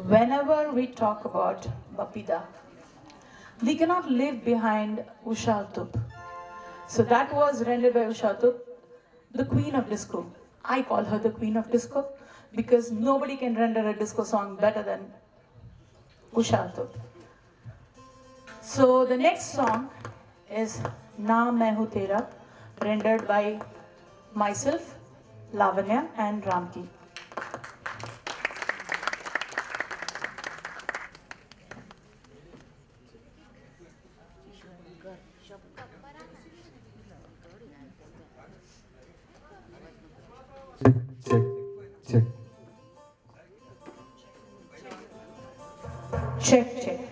Whenever we talk about Bapida, we cannot live behind Usha Uttup. So that was rendered by Usha Uttup, the queen of disco. I call her the queen of disco because nobody can render a disco song better than Usha Uttup. So the next song is Na Main Hu Tera, rendered by myself, Lavanya and Ramki. Check.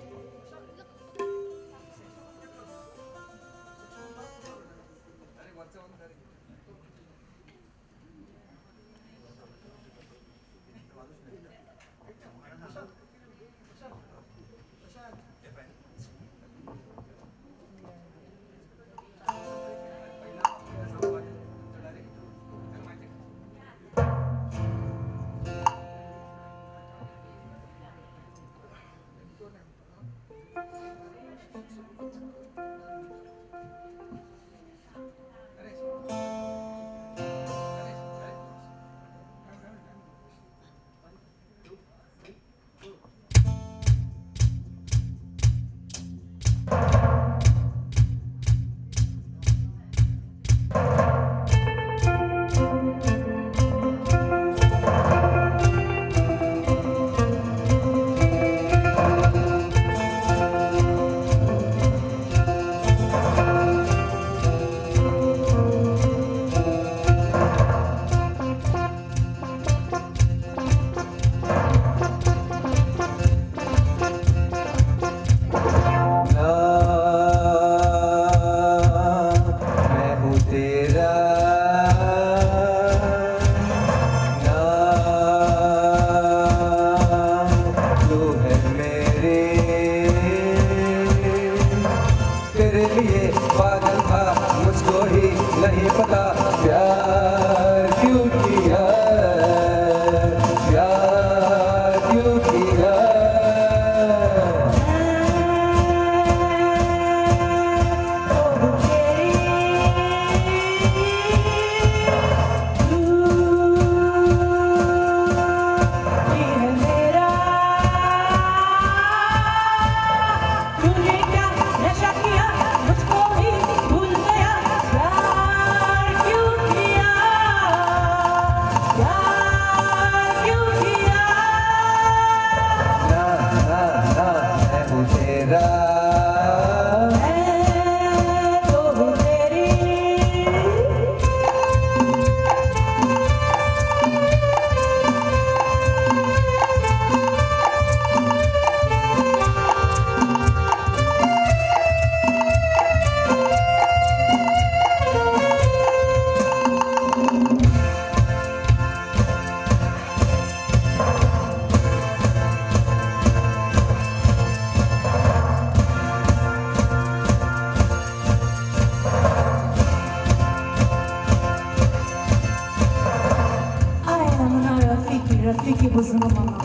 Rafiki buzungu mama.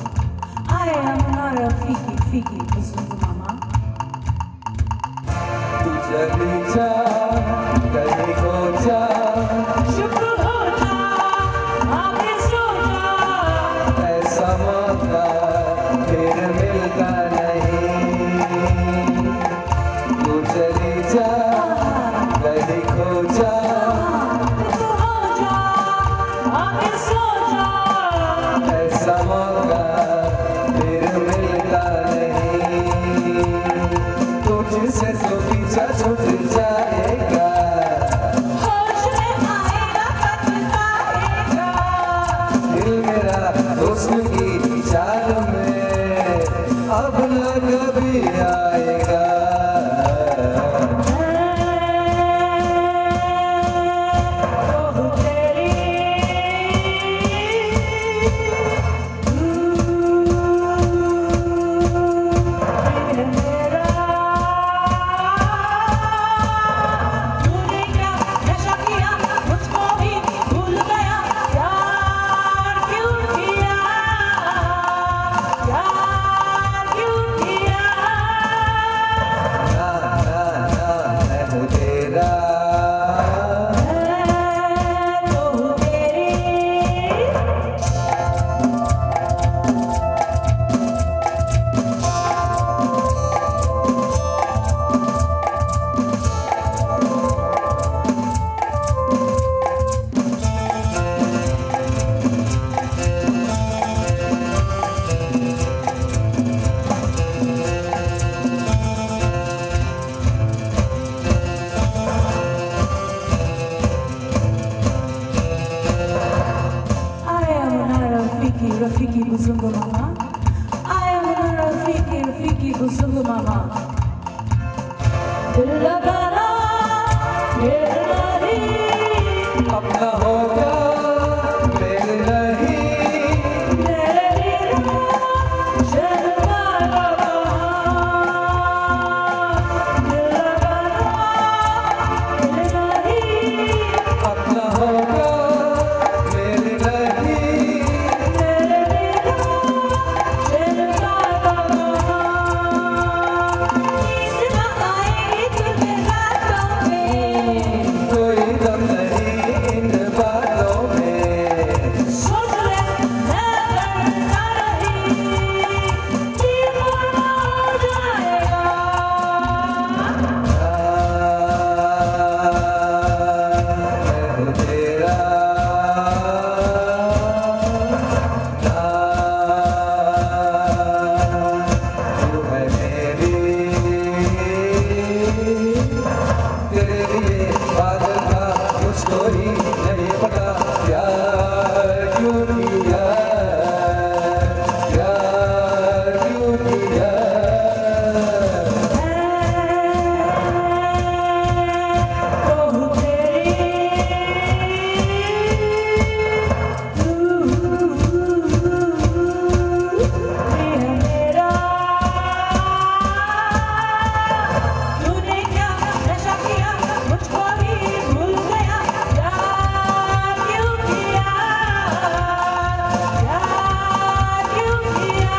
I am not a fiki buzungu mama. तू चली जा, कहीं खो जा, चुप हो जा, आगे सो जा। ऐसा मौका फिर मिलता नहीं। तू चली जा, कहीं खो जा, चुप हो जा, आगे सो जा। ऐसा मौका फिर मिलता नहीं। तुझसे तो पीछा छूट जाएगा, होश में आएगा पछताएगा। दिल मेरा हुस्न की चाल में अब न कभी आएगा। Rafiki, Rafiki Buzungu Mama. I am Rafiki, Rafiki Buzungu Mama. Dil lagana, dil nahi. अपना होगा मेरे नहीं मेरे बिना चलना कहाँ? दिल लगाना, दिल नहीं. अपना होगा मेरे नहीं मेरे बिना चलना कहाँ? नींद न आए तुझे रातों में. कोई दम नहीं इन बातों में सोच ले मैं करना नहीं, दीवाना हो जाएगा. मैं तेरा तू है मेरी तेरे लिए पागल था मुझको ही नहीं पता प्यार क्यों किया प्यार क्यों किया कहूँ तेरी है मेरा. तूने क्या नशा किया मुझको भी भूल गया. प्यार क्यों किया, प्यार क्यों किया.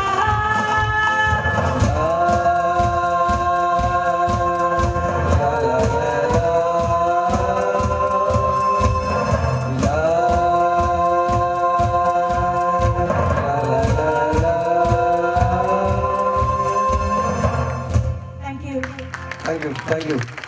Thank you. Thank you.